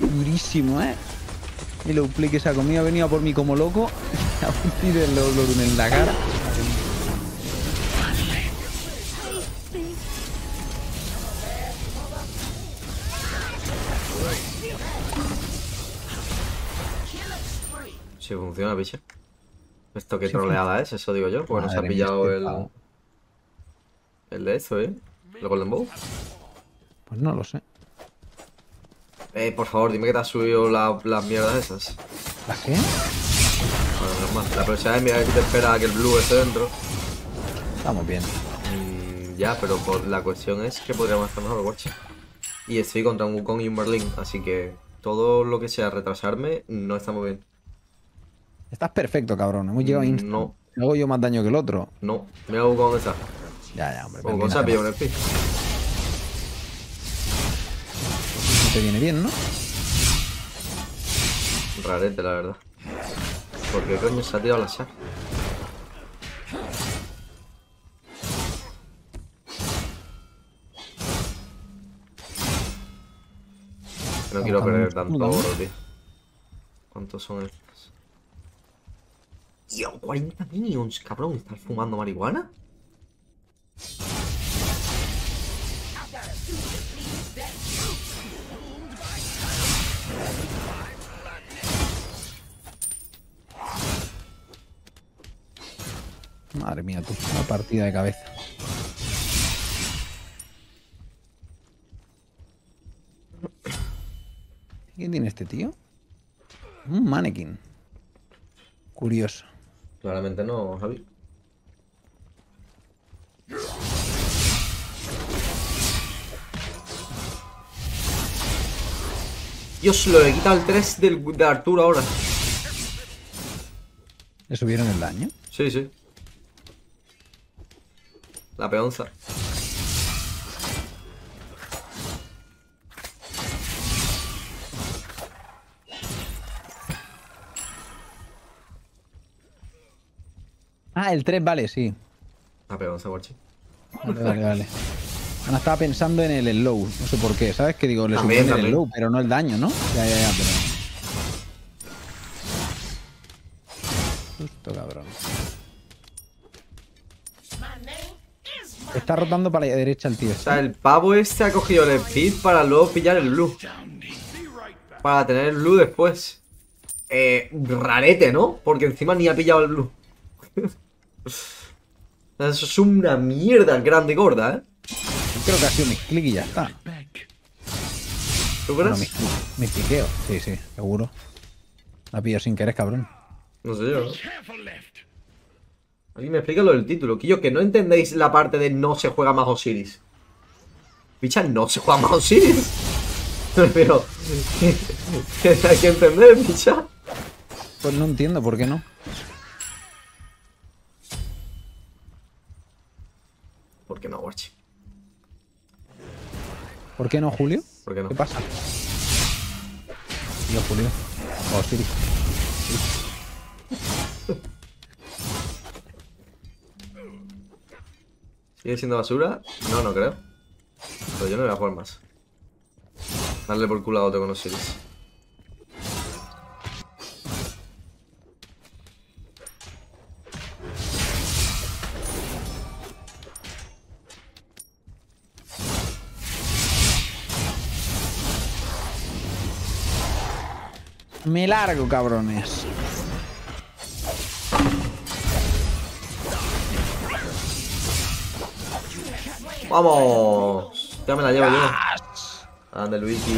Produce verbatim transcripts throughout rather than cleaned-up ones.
durísimo, ¿eh? Y lo play que se ha comido ha venido a por mí como loco. A partir del Lorun en la cara. Si funciona, picha. Esto qué troleada es, eso digo yo. Porque no se ha pillado el... El de eso, ¿eh? El Golden Bow. Pues no lo sé. Eh, por favor, dime que te has subido la, las mierdas esas. ¿Las qué? Bueno, normal. La próxima vez mira que te espera que el blue esté dentro. Estamos bien. Mm, ya, pero por, la cuestión es que podríamos estar mejor, watch. Y estoy contra un Wukong y un Merlin, así que todo lo que sea retrasarme, no está muy bien. Estás perfecto, cabrón. Hemos llegado a Mm, instant. no. Hago yo más daño que el otro. No. Mira Wukong dónde está. Ya, ya, hombre. Wukong se ha pillado un speed. No te viene bien, ¿no? Rarete, la verdad. ¿Por qué coño se ha tirado la Shaq? No quiero perder tanto oro, tío. ¿Cuántos son estos? Tío, cuarenta minions, cabrón. ¿Estás fumando marihuana? Madre mía, tú. Una partida de cabeza. ¿Quién tiene este tío? Un mannequin. Curioso. Claramente no, Javi. Dios, lo he quitado el tres del, de Arturo ahora. ¿Le subieron el daño? Sí, sí. La peonza. Ah, el tres vale, sí. La peonza, guachi. Vale, vale, vale. Ana estaba pensando en el slow, no sé por qué, ¿sabes? Que digo, le También, subieron el también. slow, pero no el daño, ¿no? Ya, ya, ya, pero... Justo, cabrón. Está rotando para la derecha el tío. O sea, el pavo este ha cogido el speed para luego pillar el blue. Para tener el blue después. Eh, rarete, ¿no? Porque encima ni ha pillado el blue. Eso es una mierda grande y gorda, ¿eh? Yo creo que ha sido mis click y ya está. ¿Tú Bueno, crees? mis, mis piqueos. Sí, sí, seguro. La pillo sin querer, cabrón. No sé yo, ¿no? Alguien me explica lo del título. Que yo, que no entendéis la parte de no se juega más Osiris. Picha, no se juega más Osiris. Pero... hay que entender, picha. Pues no entiendo por qué no. ¿Por qué no, Warchi? ¿Por qué no, Julio? ¿Por qué no? ¿Qué pasa? Yo, Julio. Oh, Siri. ¿Sigue siendo basura? No, no creo. Pero yo no voy a jugar más. Darle por culo a otro con Osiris. Me largo, cabrones. ¡Vamos! Ya me la llevo yo. Ande, Luigi.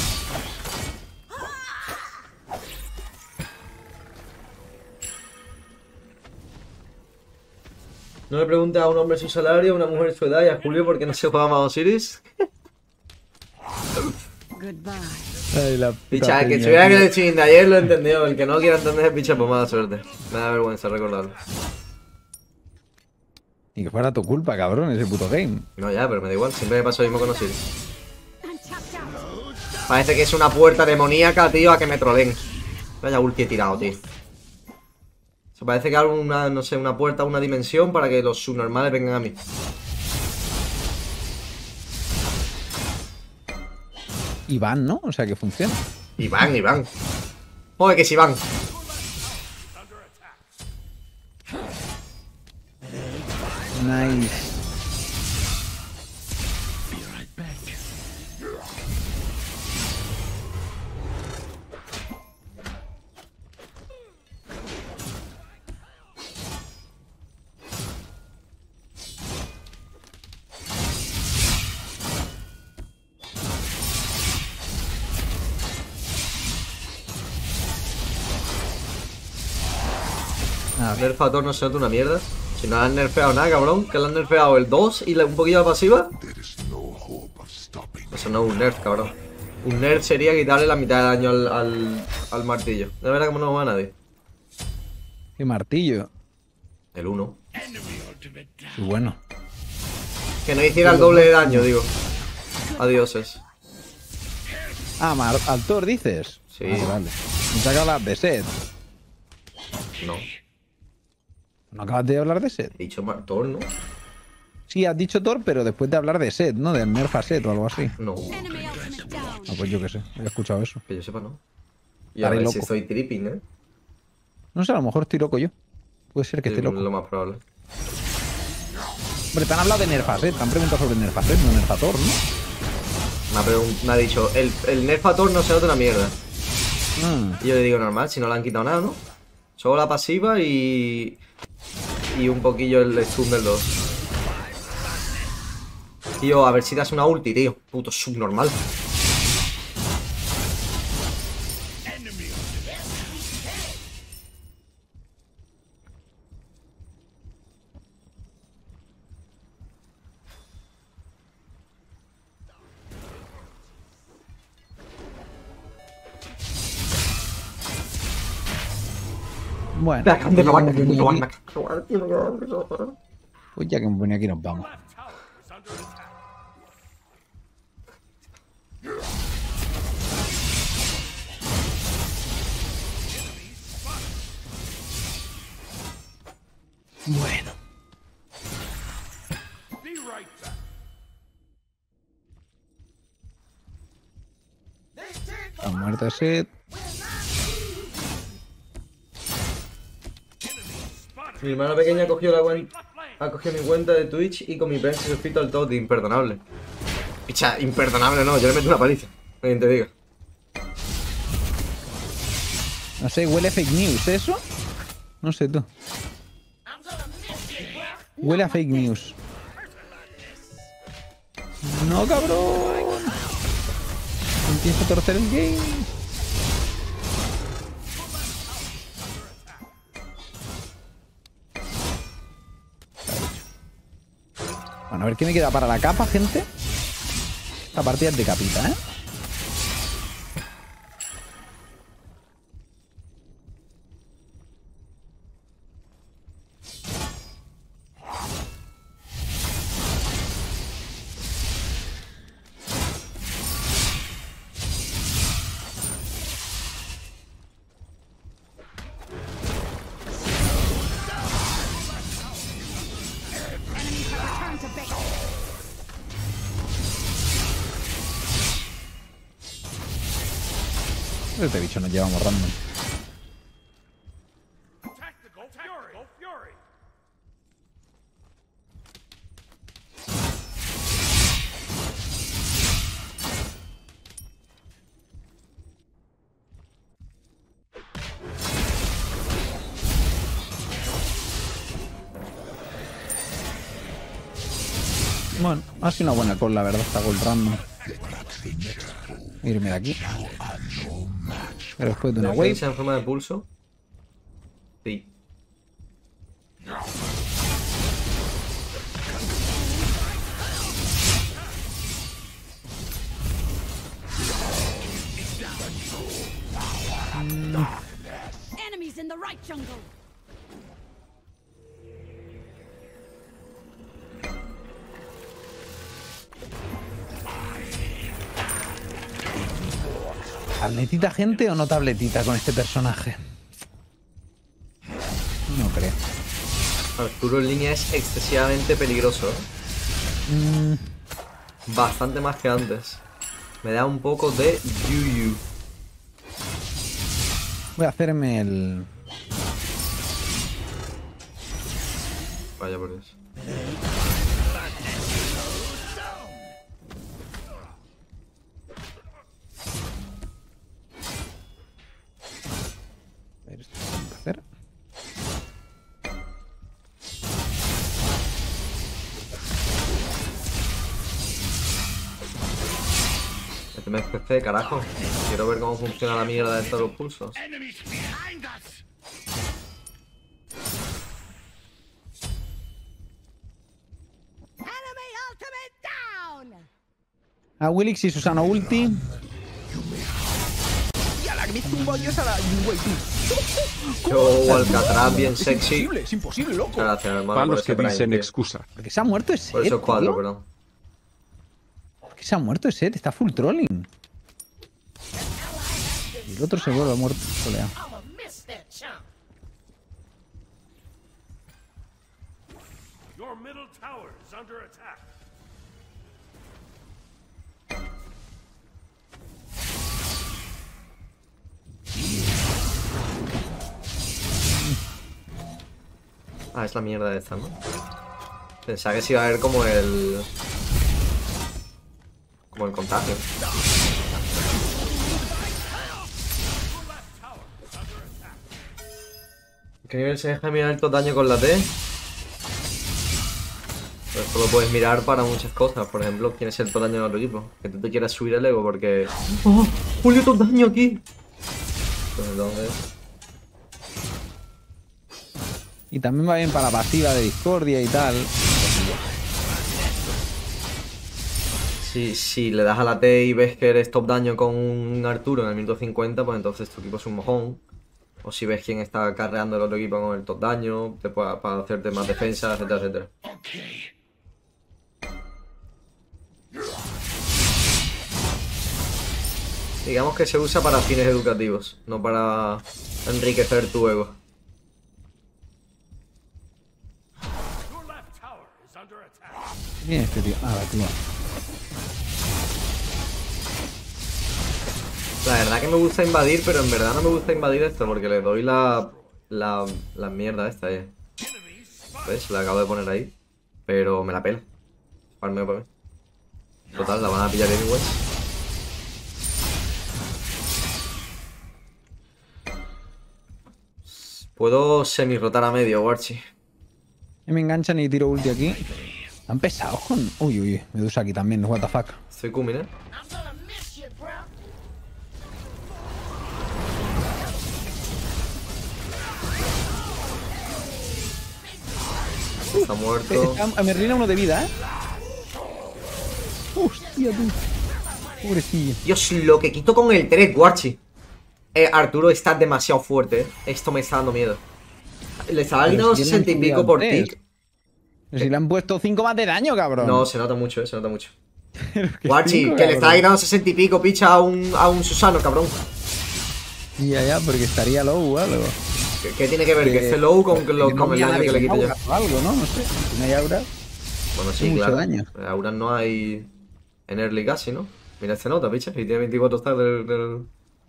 No le pregunte a un hombre su salario, a una mujer su edad y a Julio por qué no se juega más Osiris. Ay, la Picha, el que peña, estuviera en tío. el ching de ayer lo entendió. El que no quiera entender, picha, pues mala suerte. Me da vergüenza recordarlo. Y que fuera tu culpa, cabrón, ese puto game. No, ya, pero me da igual. Siempre me pasa lo mismo con Osiris. Parece que es una puerta demoníaca, tío, a que me troleen. Vaya ulti he tirado, tío. Se parece que hago una, no sé, una puerta a una dimensión para que los subnormales vengan a mí. Y van, ¿no? O sea, que funciona. Y van, y van. Joder, que si van. Nice. A ver. Nerfator no se nota una mierda. Si no le han nerfeado nada, cabrón. Que le han nerfeado el dos y la- un poquillo la pasiva. Eso no es un nerf, cabrón. Un nerf sería quitarle la mitad de daño al, al, al martillo. De verdad que no va a nadie. Qué martillo. El uno. Qué bueno. Que no hiciera el doble de daño, digo. Adioses. Ah, Mar al Thor dices. Sí. Vale, vale. ¿No te acabas de hablar de Set? No. ¿No acabas de hablar de Set? He dicho Thor, ¿no? Sí, has dicho Thor, pero después de hablar de Set, ¿no? Del nerf a Set o algo así. No. Ah, pues yo qué sé. He escuchado eso. Que yo sepa, no. Y a Estaré ver loco. si estoy tripping, ¿eh? No sé, a lo mejor estoy loco yo. Puede ser que Sí, esté loco. lo más probable. Hombre, te han hablado de nerf a Set. Te han preguntado sobre nerf a Set, no nerf a Thor, ¿no? Me ha, pregun- me ha dicho, el, el Nerfator no se nota una mierda. Ah, Y yo le digo, normal, si no le han quitado nada, ¿no? Solo la pasiva y... Y un poquillo el stun del dos. Tío, a ver si das una ulti, tío. Puto subnormal. bueno. Me acaban de robar, me pues acaban de robar, me ya acaban de robar, tío, me acaban de robar. Pues ya que me ponía aquí nos vamos. Bueno. La muerte de Set. Mi hermana pequeña cogió la cuen- ha cogido mi cuenta de Twitch y con mi prensa se suscrito al todo de imperdonable. Picha, imperdonable no, yo le meto una paliza. Alguien te diga. No sé, huele fake news, ¿eso? No sé tú. Huele a fake news. No, cabrón. Empieza a torcer el game. Bueno, a ver qué me queda para la capa, gente. Esta partida es de capita, ¿eh? Este bicho nos llevamos random. Bueno, ha sido una buena call, la verdad, está gold random. Irme de aquí. Pero después de una wave. ¿Defensa en forma de pulso? Sí. Enemies in the right jungle. ¿Tabletita gente o no tabletita con este personaje? No creo. Arturo en línea es excesivamente peligroso, ¿eh? Mm, Bastante más que antes. Me da un poco de yuyu. Voy a hacerme el... Vaya por Dios. A ver, esto lo tengo que hacer. Méteme el P C, carajo. Quiero ver cómo funciona la mierda de todos los pulsos. Enemy ultimate down. A Willix y Susano ulti. ¡Ya la que me hizo un bollo esa la... Güey, tú! Yo, Alcatraz, bien sexy. Imposible, es imposible, loco. Gracias, hermano. por Palos ese que Prime, dicen tío. excusa. Porque se ha muerto ese. Por esos cuatro, perdón. Porque se ha muerto ese, está full trolling. Y el otro seguro ha muerto soleado. Your middle tower is under attack. Ah, es la mierda esta, ¿no? Pensaba que se iba a ver como el... Como el contagio. ¿Qué nivel se deja mirar el daño con la T? Pues esto lo puedes mirar para muchas cosas. Por ejemplo, quién es el daño del otro equipo. Que tú te quieras subir el ego porque... ¡Oh! ¡Julio, todo daño aquí! Pues entonces... Y también va bien para la pasiva de discordia y tal. Si, si le das a la T y ves que eres top daño con un Arturo en el minuto cincuenta, pues entonces tu equipo es un mojón. O si ves quién está carreando el otro equipo con el top daño, te puede, para hacerte más defensa, etcétera, etcétera. Digamos que se usa para fines educativos, no para enriquecer tu ego. Your left tower is under attack. Bien este tío. Ah, tío. La verdad que me gusta invadir, pero en verdad no me gusta invadir esto porque le doy la, la, la mierda esta, eh. ¿Ves? La acabo de poner ahí. Pero me la pela. Farmeo para mí. Total, la van a pillar anyways. Puedo semi-rotar a medio, Warchi. Y me enganchan y tiro ulti aquí. Han pesado con... Uy, uy, Medusa aquí también, what the fuck. Estoy cumin, eh. Está muerto. Está, a Merlina uno de vida, ¿eh? Hostia, tú. Pobrecillo. Dios, lo que quito con el tres, Warchi. Eh, Arturo está demasiado fuerte, eh. Esto me está dando miedo. Le estaba Pero quitando si le han sesenta y pico subido por tres. tick. Pero si le han puesto cinco más de daño, cabrón. No, se nota mucho, eh, se nota mucho. Que Warchi, cinco, que le cabrón. estaba quitando sesenta y pico, picha, a un, a un Susano, cabrón. Ya, ya, porque estaría low o algo. ¿Qué, qué tiene que ver? Que esté low con, que lo- no con el había daño nadie que le con quito yo. auras o algo, ¿no? No sé. Si no hay auras. Bueno, sí, Hace mucho claro. daño. Auras no hay en early casi, ¿no? Mira este nota, picha, y tiene veinticuatro stars del... del...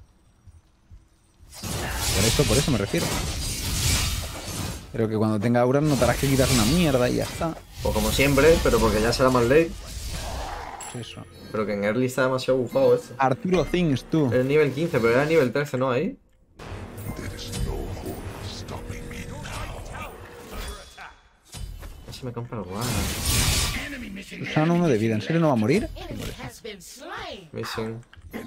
Por eso, por eso me refiero. Pero que cuando tenga auras notarás que quitas una mierda y ya está. Pues como siempre, pero porque ya será más late. Pues eso. Pero que en early está demasiado bufado esto. Arturo Things, tú. Es nivel quince, pero era nivel trece, ¿no? Ahí. No se me compra el guard. Susano uno de vida. ¿En serio no va a morir? Missing.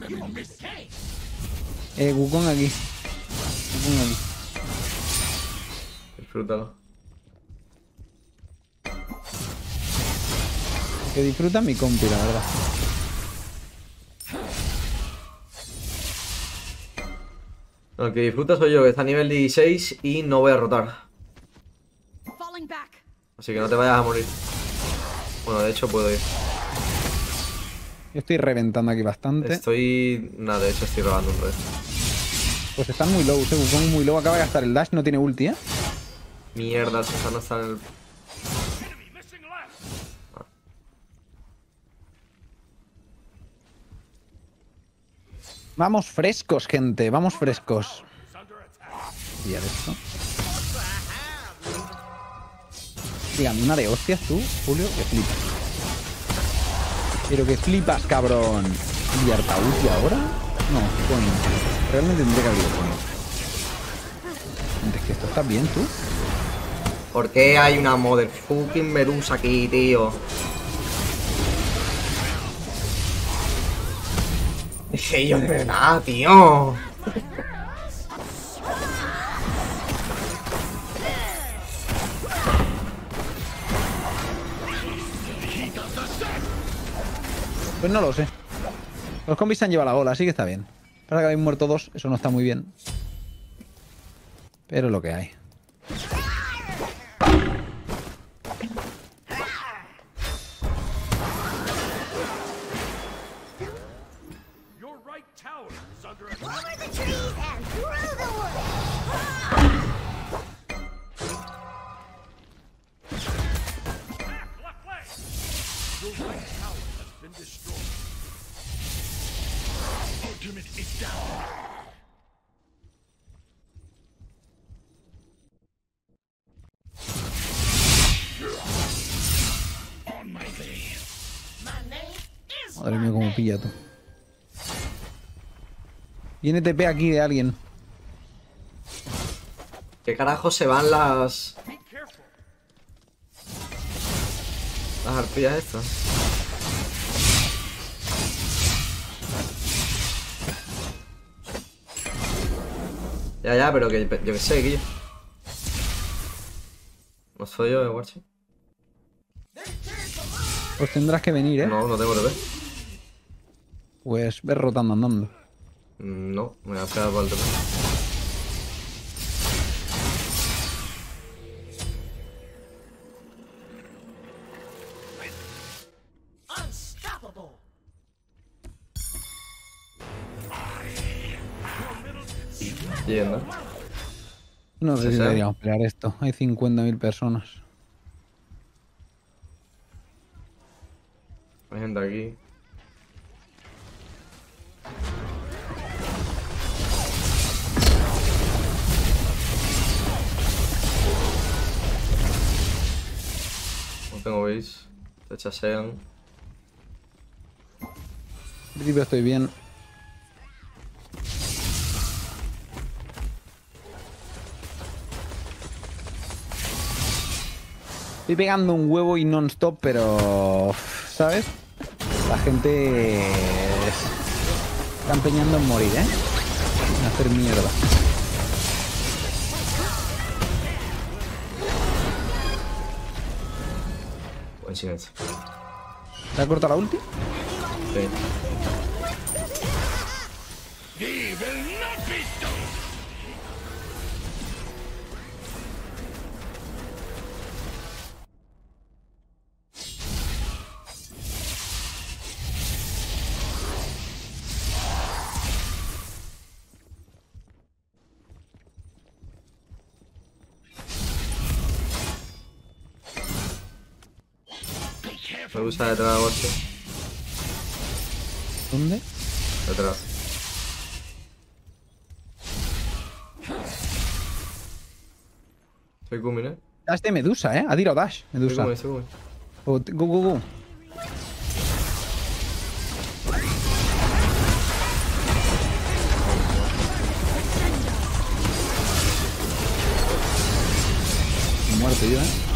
Eh, Wukong aquí. Wukong aquí. Disfrútalo. Que disfruta mi compi, la verdad. No, el que disfruta soy yo, que está a nivel dieciséis y no voy a rotar. Falling back. Así que no te vayas a morir. Bueno, de hecho puedo ir. Yo estoy reventando aquí bastante. Estoy... Nada, de hecho estoy robando un red. Pues están muy low, ese Wukong muy low. Acaba de gastar el dash, no tiene ulti, ¿eh? Mierda, Susano está en el... Enemy missing left. Vamos frescos, gente. Vamos frescos. Is under pillar esto. Dígame, una de hostias tú, Julio, que flipas. Pero que flipas, cabrón. ¿Y harta ulti ahora? No, coño. Realmente tendría que abrir coño. Antes que esto, ¿estás bien tú? ¿Por qué hay una motherfucking Medusa aquí, tío? Dije yo, de verdad, tío. Pues no lo sé. Los combis se han llevado la bola, así que está bien. Para que habéis muerto dos, eso no está muy bien. Pero es lo que hay. Your right tower is under attack. Over the trees and through the woods. Back, left leg. Your right tower has been destroyed. Ultimate is down. On my way. My name is Madre mía, cómo pilla tú. Viene T P aquí de alguien. ¿Qué carajo se van las... Be careful. las arpías estas? Ya, ya, pero que yo que sé, Guillo. No soy yo, eh, Warchi. Pues tendrás que venir, ¿eh? No, no tengo T P. Pues ves rotando andando. Mm, No, me voy a esperar por el T P. Unstoppable. Yendo. No sé Sí, si sí. deberíamos pelear esto. Hay cincuenta mil personas. Hay gente aquí. No tengo base. Te chasean. En principio estoy bien. Estoy pegando un huevo y non-stop, pero... ¿sabes? La gente... está empeñando en morir, ¿eh? En hacer mierda. Buen silencio. ¿Te ha cortado la ulti? Sí. Me gusta detrás, Warchi. ¿Dónde? Detrás. Soy Kumin, eh. Dash de Medusa, ¿eh? Ha tirado Dash, Soy Medusa. Kumin, soy Kumin. Oh, t- go, go, go. Me he muerto yo, ¿eh?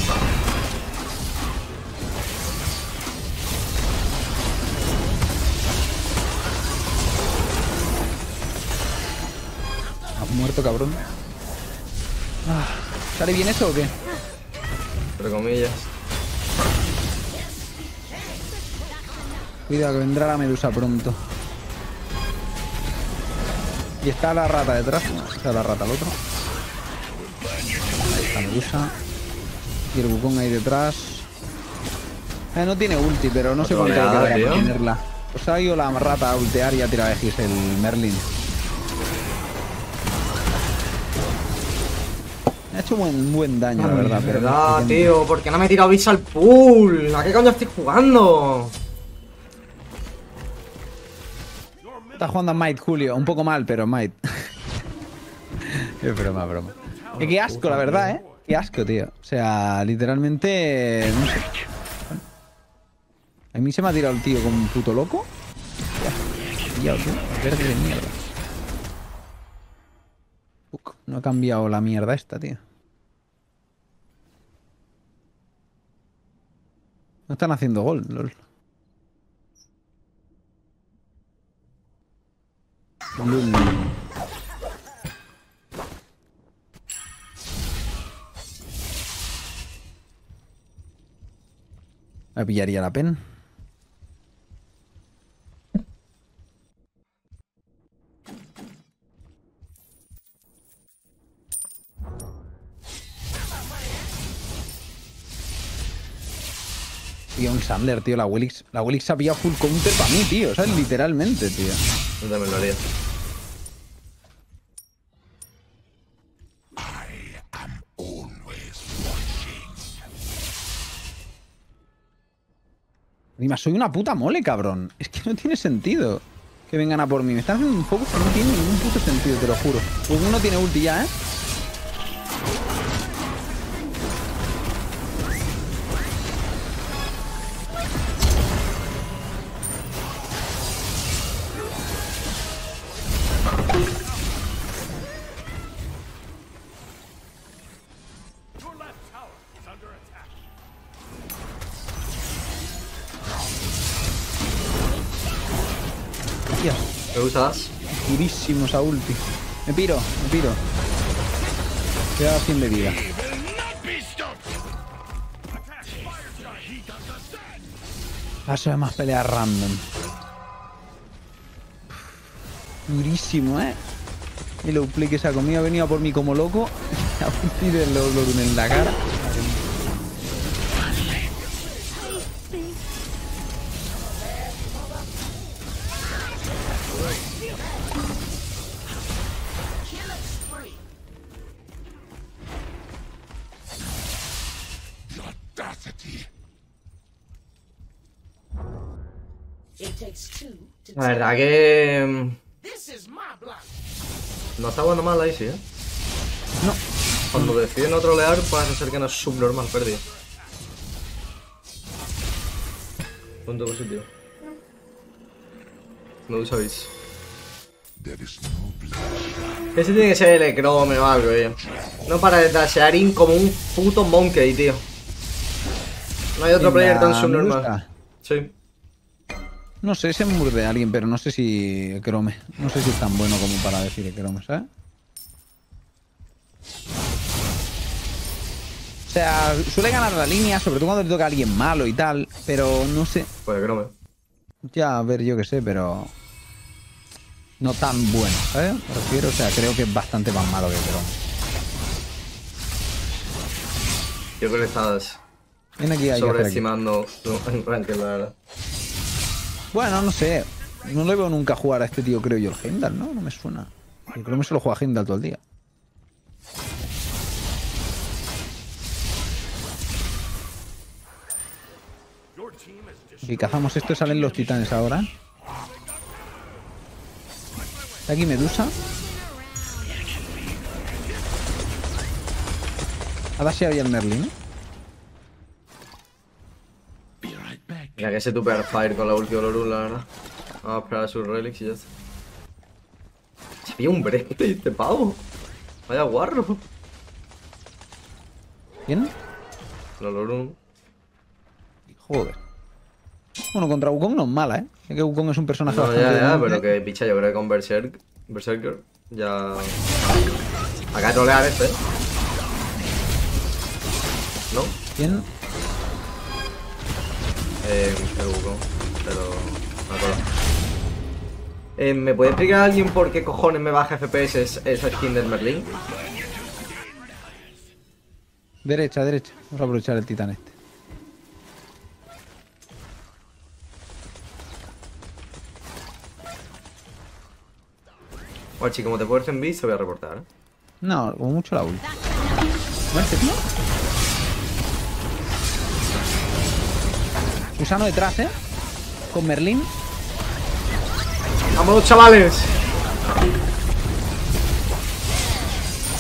¿Has muerto, cabrón? Ah, ¿sale bien eso o qué? Entre comillas. Cuidado que vendrá la Medusa pronto. Y está la rata detrás. Está la rata al otro. Ahí está Medusa. Y el Wukong ahí detrás. Eh, no tiene ulti, pero no sé Otra cuánto le oleada, quedará para tío. tenerla. Pues ha ido la rata a ultear y ha tirado X el Merlin. Me ha hecho buen, buen daño, la verdad. Pero no verdad, sé qué- tío. ¿Por qué no me he tirado bits al pool? ¿A qué coño estoy jugando? Está jugando a Might, Julio. Un poco mal, pero Might. Es broma, broma. Eh, qué asco, la verdad, ¿eh? Qué asco, tío. O sea, literalmente... No sé. A mí se me ha tirado el tío como un puto loco. Ya, tío. Verde de mierda. Fuck, no ha cambiado la mierda esta, tío. No están haciendo gol, lol. Lul. Me pillaría la pen. Tío, un Sandler, tío, la Willix. La Willix se ha pillado full counter para mí, tío. O sea, literalmente, tío. Yo también lo haría. Encima, soy una puta mole, cabrón. Es que no tiene sentido que vengan a por mí. Me están haciendo un focus que no tiene ningún puto sentido, te lo juro. Pues uno tiene ulti ya, ¿eh? Your left tower is under attack. Dios, ¿Me gustas? durísimo esa ulti. Me piro, me piro. Queda cien de vida. Paso de más peleas random. Durísimo, ¿eh? El outplay que se ha comido ha venido a por mí como loco. La ulti del Lorun en la cara. La verdad que... No está bueno mal ahí, sí, ¿eh? No. Cuando deciden no trolear, parece ser que no es subnormal pérdida. Punto positivo. Me gusta bis. Ese tiene que ser el Chrome o algo, tío. No para de dashear in como un puto monkey, tío. No hay otro player tan subnormal. Sí. No sé, se murde a alguien, pero no sé si Chrome. No sé si es tan bueno como para decir Chrome, ¿sabes? O sea, suele ganar la línea, sobre todo cuando le toca a alguien malo y tal, pero no sé. Pues Chrome. Ya, a ver, yo qué sé, pero... No tan bueno, ¿sabes? Me refiero, o sea, creo que es bastante más malo que Chrome. Yo creo que estás Ven aquí, hay que hacer aquí. sobreestimando en ranked, la verdad. Bueno, no sé. No le veo nunca jugar a este tío, creo yo, el Heimdall, ¿no? No me suena. Yo creo que se lo juega Heimdall todo el día. Your team has Si cazamos esto, salen los titanes ahora. Está aquí Medusa. Ahora sí había el Merlin, ¿eh? Mira que ese Super Fire con la ulti de Lorun, la verdad. Vamos a esperar a sus relics y ya está. Se pilla un brete este pavo. Vaya guarro. ¿Quién? La Lorun. Joder. Bueno, contra Wukong no es mala, ¿eh? Es que Wukong es un personaje No, bastante... ya, ya, dominante. pero que picha, yo creo que con Berserk, Berserker ya... Acá de trolear este, ¿eh? ¿No? ¿Quién? Eh, el Wukong, pero... Me acuerdo. Eh, ¿Me puede explicar alguien por qué cojones me baja F P S esa skin del Merlin? Derecha, derecha. Vamos a aprovechar el titán este. Bueno, chico, como te fuercen bis, te voy a reportar, ¿eh? No, como mucho la ulti. Muerte, tío. Susano detrás, ¿eh? Con Merlin. ¡Vámonos, chavales!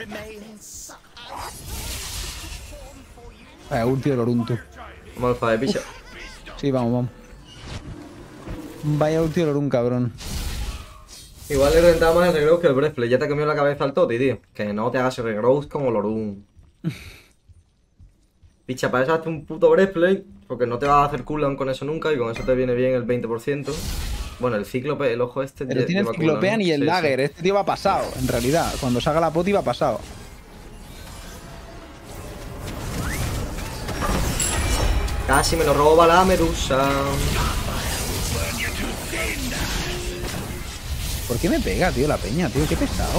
Vaya, ulti de Lorun, tú. Vamos al fa de picha. Sí, vamos, vamos. Vaya ulti de Lorun, cabrón. Igual le rentaba más el regrowth que el breastplate. Ya te comió la cabeza al Toti, tío. Que no te hagas el regrowth como Lorun. Picha, para eso hazte un puto breastplate. Porque no te vas a hacer cooldown con eso nunca. Y con eso te viene bien el veinte por ciento. Bueno, el cíclope, el ojo este. Pero tiene el lleva ciclopean cooldown, y el sí, dagger. sí. Este tío va pasado, en realidad. Cuando salga la poti va pasado. Casi me lo roba la medusa. ¿Por qué me pega, tío, la peña, tío? Qué pesado.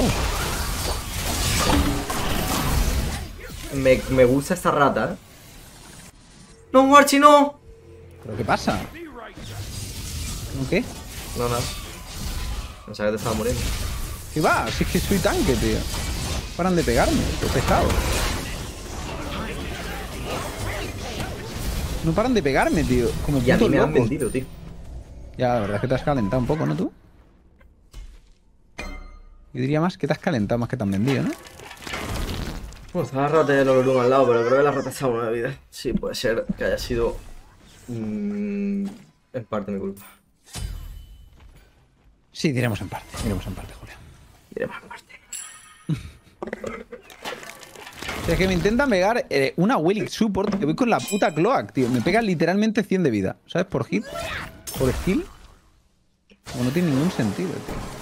Me, me gusta esta rata, ¿eh? ¡No, Archie, no! ¿Pero qué pasa? ¿No qué? No, nada. Pensaba que te estaba muriendo. ¿Qué va? Si es que soy tanque, tío. Paran de pegarme, qué pesado. No paran de pegarme, tío. Como Y a mí putos me han locos. vendido, tío. Ya, la verdad es que te has calentado un poco, ¿no, tú? Yo diría más que te has calentado más que te han vendido, ¿no? Bueno, está la rata de Lorun al lado, pero creo que la rata está buena de vida. Sí, puede ser que haya sido... Mmm, en parte mi culpa. Sí, diremos en parte, diremos en parte, Julián. Diremos en parte. O sea, es que me intentan pegar eh, una Willy Support que voy con la puta Cloak, tío. Me pega literalmente cien de vida. ¿Sabes? Por hit. Por skill. Como no tiene ningún sentido, tío.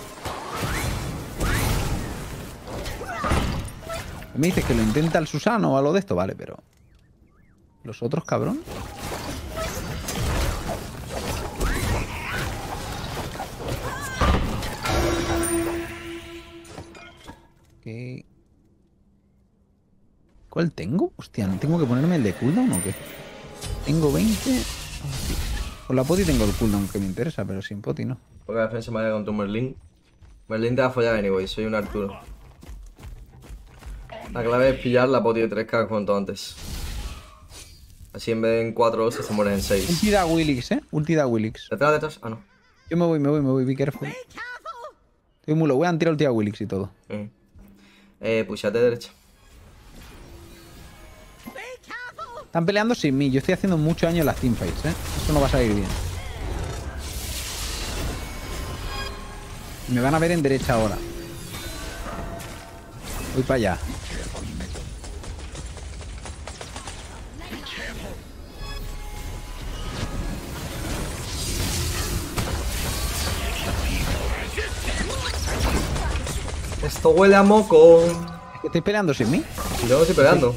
Me dices que lo intenta el Susano o algo de esto, vale, pero... ¿Los otros, cabrón? ¿Qué? ¿Cuál tengo? Hostia, ¿no tengo que ponerme el de cooldown o qué? Tengo veinte... Oh, sí. Con la poti tengo el cooldown que me interesa, pero sin poti no. Porque la defensa me vaya contra un Merlin. Merlin te va a follar anyway, soy un Arturo. La clave es pillar la poti de tres K cuanto antes. Así en vez de en cuatro se mueren en seis. Ulti da Willix, ¿eh? Ulti da Willix. ¿Detrás, detrás? Ah, no. Yo me voy, me voy, me voy, be careful. Estoy muy low, voy a tirar ulti a Willix y todo. Mm. Eh, pushate de derecha. Están peleando sin mí, yo estoy haciendo mucho daño en las teamfights, ¿eh? Eso no va a salir bien. Me van a ver en derecha ahora. Voy para allá. Esto huele a moco. Es que estoy peleando sin mí. Y luego estoy peleando.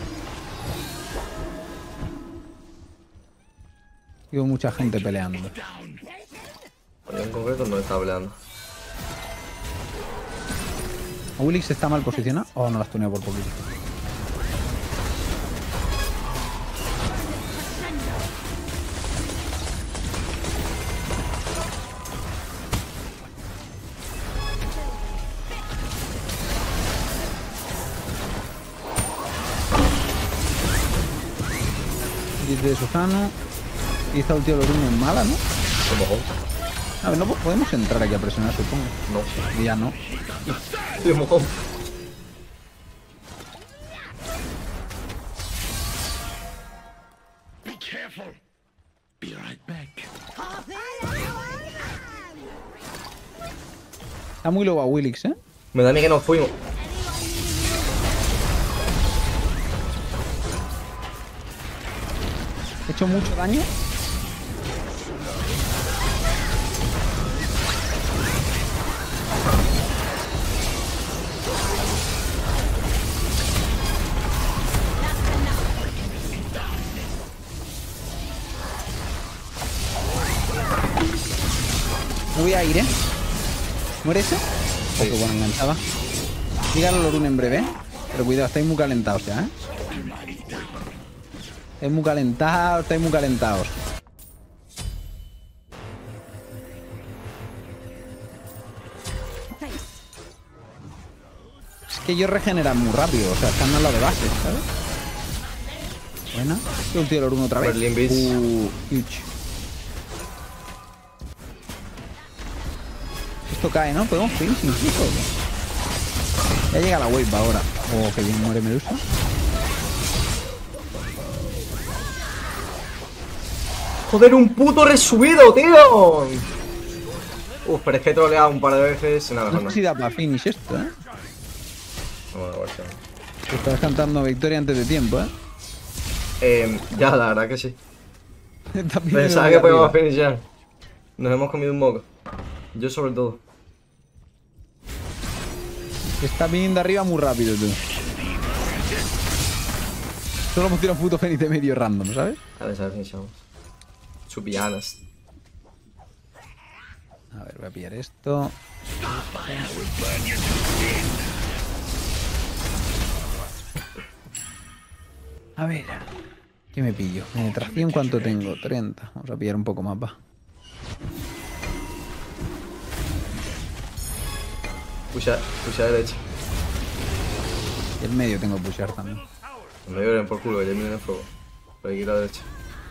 Digo, mucha gente peleando. Yo en concreto no estaba peleando. Willix está mal posicionado. Oh, no las tuneo por poquito. De Susano. Y esta última Lorun es mala, ¿no? Como home. A ver, no po- podemos entrar aquí a presionar, supongo. No. Y ya no. Como home. Be careful. Be right back. Está muy low a Willix, ¿eh? Me da a mí que nos fuimos. He hecho mucho daño. Me voy a ir, ¿eh? ¿Muere ese? Sí. Oh, qué bueno, enganchaba. Dígalo a Lorun en breve, ¿eh? Pero cuidado, estáis muy calentados ya, ¿eh? Estáis muy calentados, estáis muy calentados. Es que ellos regeneran muy rápido, o sea, están al lado de base, ¿sabes? Buena. Este ulti de Lorun otra vez. Berlin Beast. Uh, huge. Esto cae, ¿no? Podemos finir incluso. Ya llega la wave ahora. Oh, que bien muere Medusa. ¡Joder, un puto resubido, tío! Uf, pero es que he troleado un par de veces. Nada, No mejor no. sé si da para finish esto, ¿eh? Vamos a ver, sí. Te estás cantando victoria antes de tiempo, ¿eh? Eh, ya, la verdad que sí. Estás pidiendo Pensaba muy que podíamos arriba. finishar. Nos hemos comido un moco. Yo sobre todo. Te estás viniendo arriba muy rápido, tú. Solo hemos tirado un puto Fénix de medio random, ¿sabes? A ver, a ver, finishamos. Chupianas. A ver, voy a pillar esto. A ver. ¿Qué me pillo? Penetración, ¿cuánto tengo? treinta. Vamos a pillar un poco más, va. Pusha, pusha derecha. Y el medio tengo que pushar también. Me lloren por culo, que ya miren el fuego. Por aquí a la derecha.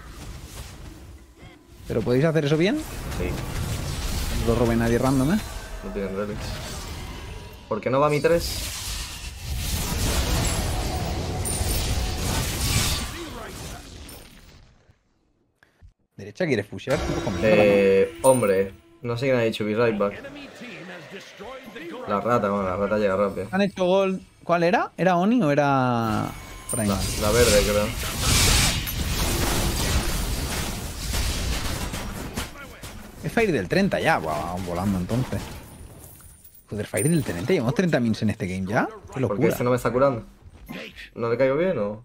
¿Pero podéis hacer eso bien? Sí, No lo robe nadie random, ¿eh? no tienen relics. ¿Por qué no va mi tres? ¿Derecha quieres pushear? Tú coge mierda, Eh, hombre, no sé quién ha dicho, be right back. La rata, bueno, la rata llega rápido. ¿no? ¿Han hecho gol? ¿Cuál era? ¿Era Oni o era Primal? La, la verde, creo. Es Fire del treinta ya. Buah, volando entonces. Joder, Fire del treinta. Llevamos treinta mins en este game ya. Qué ¿Por qué locura. este no me está curando? ¿No le caigo bien o...?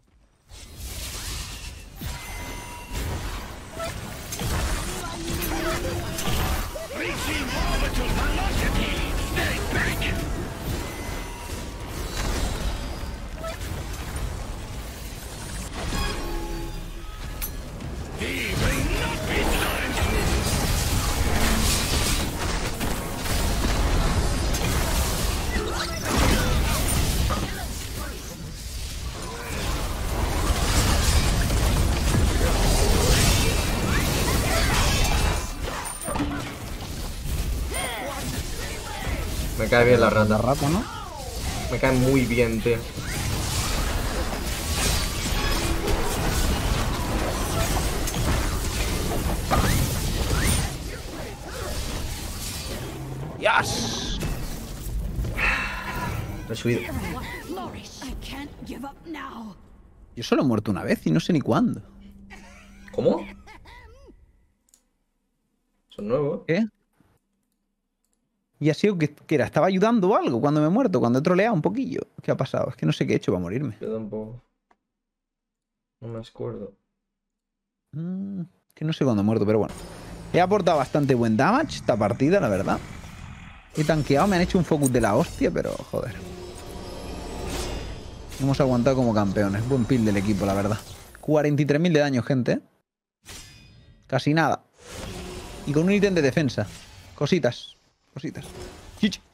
Me cae bien la La rata. rata, ¿no? Me cae muy bien, tío. ¡Yes! He subido. I can't give up now. Yo solo he muerto una vez y no sé ni cuándo. ¿Cómo? Son nuevos. ¿Qué? Y ha sido que, que era, estaba ayudando o algo cuando me he muerto, cuando he troleado un poquillo. ¿Qué ha pasado? Es que no sé qué he hecho para morirme. Yo tampoco. No me acuerdo. Mm, que no sé cuándo he muerto, pero bueno. He aportado bastante buen damage esta partida, la verdad. He tanqueado, me han hecho un focus de la hostia, pero joder. Hemos aguantado como campeones. Buen pil del equipo, la verdad. cuarenta y tres mil de daño, gente. Casi nada. Y con un ítem de defensa. Cositas. Cositas. Chichi.